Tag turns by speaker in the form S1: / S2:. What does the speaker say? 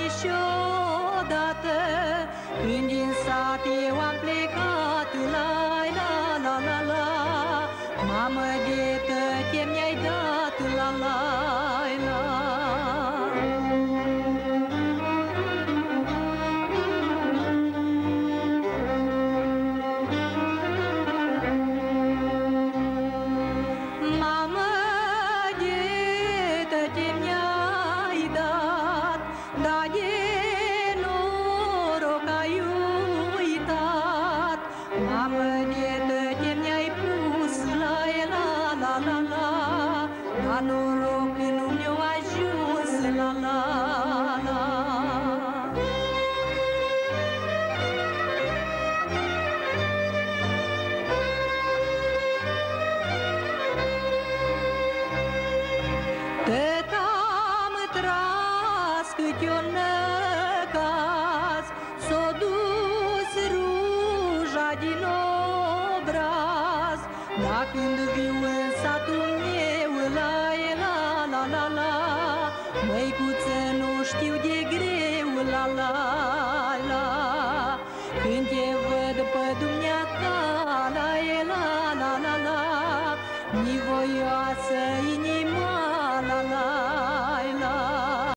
S1: și odată, când din sat eu am plecat, la la la la la, mamă de tătie mi-ai dat, la la la. Mamă de tătie mi-ai dat, dar de noroc ai uitat. Mamă de tătie mi-ai pus, la la la la la, dar noroc nu mi-a ajuns, la la la. Tot am tras câte o năcaz, s-o dus ruja din obraz, dar când viu în satul meu, la la la la la, măicuță, nu știu de greu, la la la. Când te văd pe dumneata, la la la la la, ni voioasă,